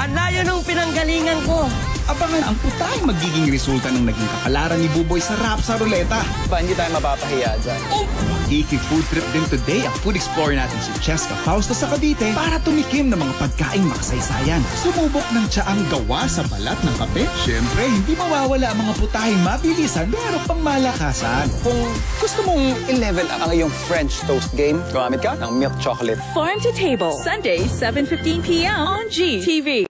Ang layo nung pinanggalingan ko. Abangan ang putahing magiging resulta ng naging kapalaran ni Buboy sa rap sa ruleta. Hindi tayo mapapahiya dyan. Iki-food trip din today ang food explorer natin si Cheska Fausto sa Cavite para tumikim ng mga pagkaing makasaysayan. Sumubok ng tsaang gawa sa balat ng kape. Siyempre, hindi mawawala ang mga putahing mabilisan pero pang malakasan. Kung gusto mong i-level up ang iyong French toast game, gumamit ka ng milk chocolate. Farm to Table, Sunday, 7:15 p.m. on GTV.